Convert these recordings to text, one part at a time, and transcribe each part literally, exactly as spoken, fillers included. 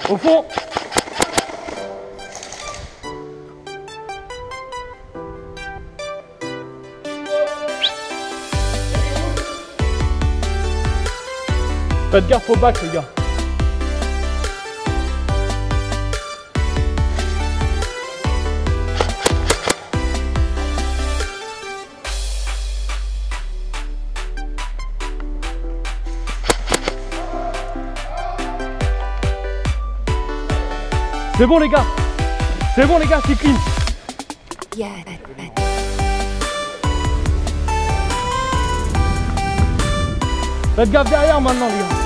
Au fond. Faites gaffe au bac, les gars. C'est bon les gars, c'est bon les gars, c'est clean. Yeah. Faites gaffe derrière maintenant les gars.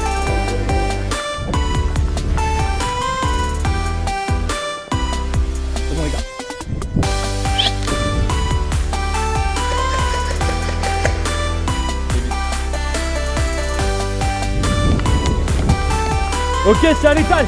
C'est bon les gars. Ok, c'est à l'étage.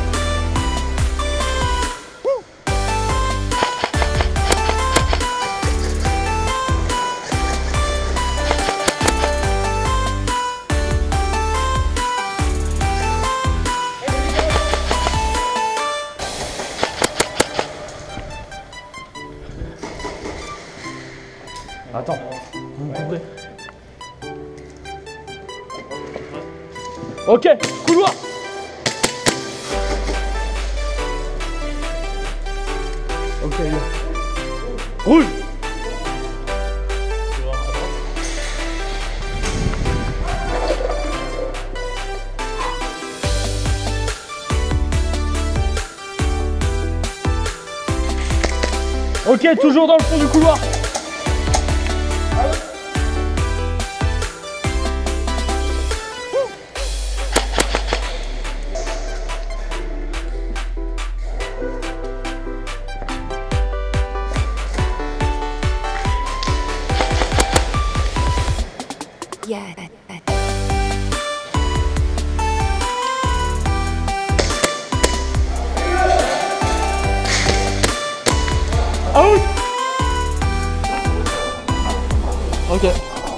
Attends, vous me couvrez. Ok, couloir. Ok, rouge. Ok, toujours dans le fond du couloir. Yeah. Out. Ok.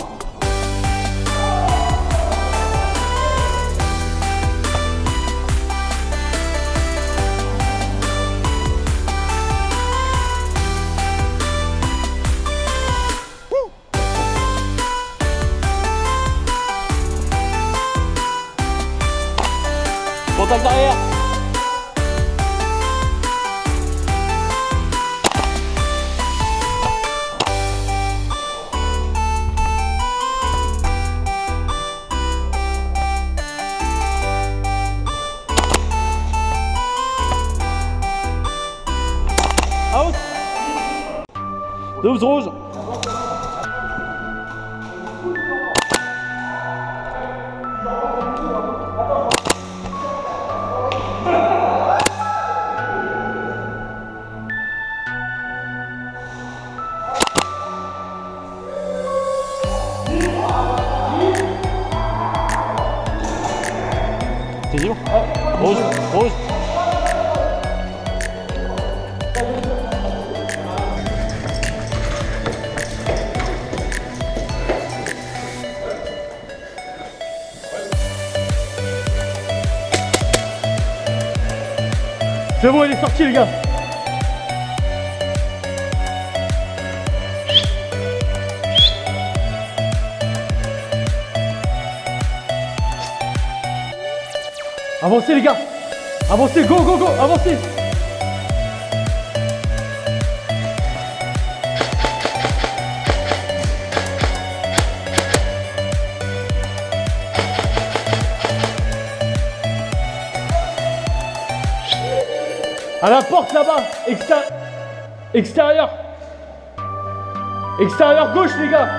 Contact derrière. Out. douze rouges. C'est dur. Rouge, rouge. C'est bon, il est sorti les gars. Avancez les gars. Avancez, go, go, go, avancez. À la porte là-bas, Exté extérieur. Extérieur gauche les gars.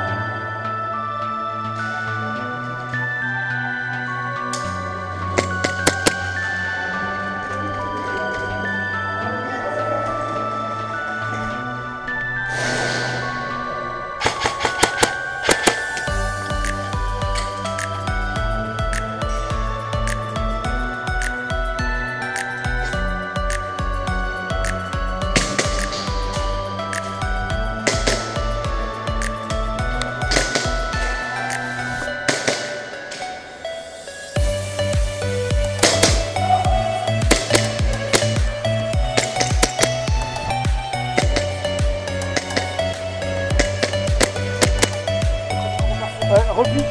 Repli.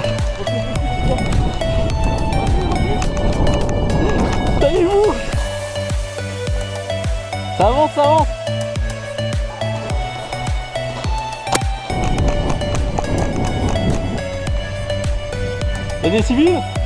Taillez-vous. Ça avance, ça avance. Il y a des civils?